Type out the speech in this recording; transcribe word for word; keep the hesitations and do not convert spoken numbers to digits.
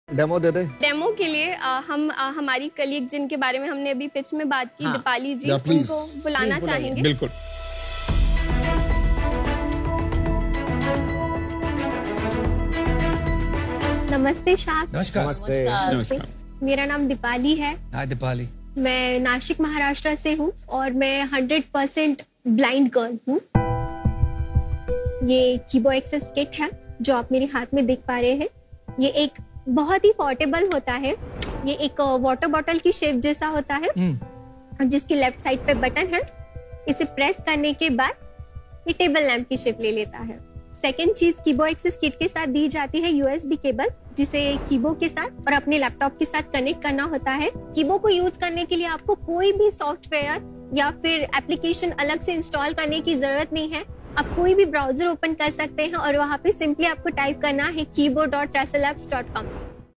Demo दे दे। Demo के लिए आ, हम आ, हमारी कलीग जिनके बारे में हमने अभी पिच में बात की, हाँ। दीपाली जी, या, उनको बुलाना चाहेंगे। बिल्कुल। नमस्ते शाद। नमस्कार। नमस्ते। नमस्कार। मेरा नाम दीपाली है। हाय दीपाली। मैं नासिक महाराष्ट्र से हूँ और मैं हंड्रेड परसेंट ब्लाइंड गर्ल हूँ। ये कीबो एक्सेस किट है जो आप मेरे हाथ में देख पा रहे हैं। ये एक बहुत ही पोर्टेबल होता है। ये एक वाटर बॉटल की शेप जैसा होता है जिसकी लेफ्ट साइड पे बटन है। इसे प्रेस करने के बाद ये टेबल लैंप की शेप ले लेता है। सेकेंड चीज कीबो एक्सेस किट के साथ दी जाती है यूएसबी केबल, जिसे कीबो के साथ और अपने लैपटॉप के साथ कनेक्ट करना होता है। कीबो को यूज करने के लिए आपको कोई भी सॉफ्टवेयर या फिर एप्लीकेशन अलग से इंस्टॉल करने की जरूरत नहीं है। आप कोई भी ब्राउजर ओपन कर सकते हैं और वहां पे सिंपली आपको टाइप करना है कीबो डॉट टेसल एप्स डॉट कॉम।